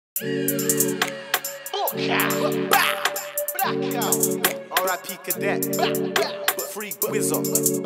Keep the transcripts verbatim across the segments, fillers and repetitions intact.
R I P Cadet, Free Wizard.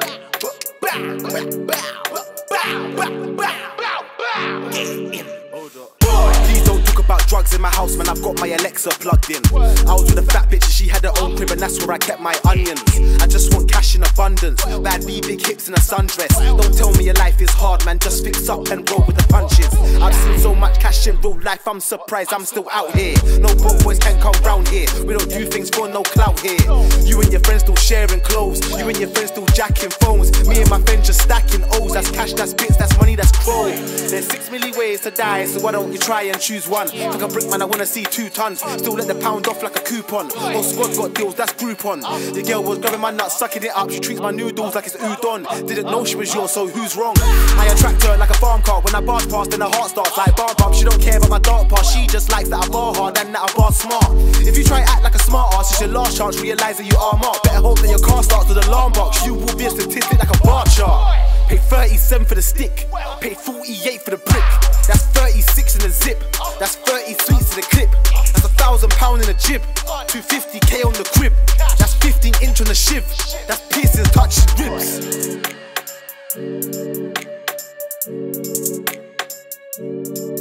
Please don't talk about drugs in my house, man. I've got my Alexa plugged in. I was with a fat bitch and she had her own crib, and that's where I kept my onions. I just want cash in abundance, bad B, big hips in a sundress. Don't tell me your life is hard, man. Just fix up and roll with the punches. I've seen so much cash in real life, I'm surprised I'm still out here. No broke boys can come round here. We don't do things for no clout here. You and your friends still sharing clothes. You and your friends still jacking phones. Me and my friends just stacking O's. That's cash, that's bits, that's money, that's crow. There's six million ways to die, so why don't you try and choose one? Like a brick man, I wanna see two tons. Still let the pound off like a coupon. Whole squad got deals, that's Groupon. The girl was grabbing my nuts, sucking it up. She treats my noodles like it's udon. Didn't know she was yours, so who's wrong? I attract her like a farm car. When I barge past, then her heart starts like bar pump. She don't care about my dark past. She just likes that I bar hard and that I bar smart. If you try to act like a smart ass, it's your last chance. Realize that you are marked. Better hope that your car starts with an alarm box. You will be a statistic like a bar chart. Pay thirty-seven for the stick, pay forty-eight for the brick. That's thirty-six in the zip, that's thirty sweets in the clip. That's a thousand pound in the jib, two fifty K on the crib. That's fifteen inch on the shiv, that's piercings touching ribs.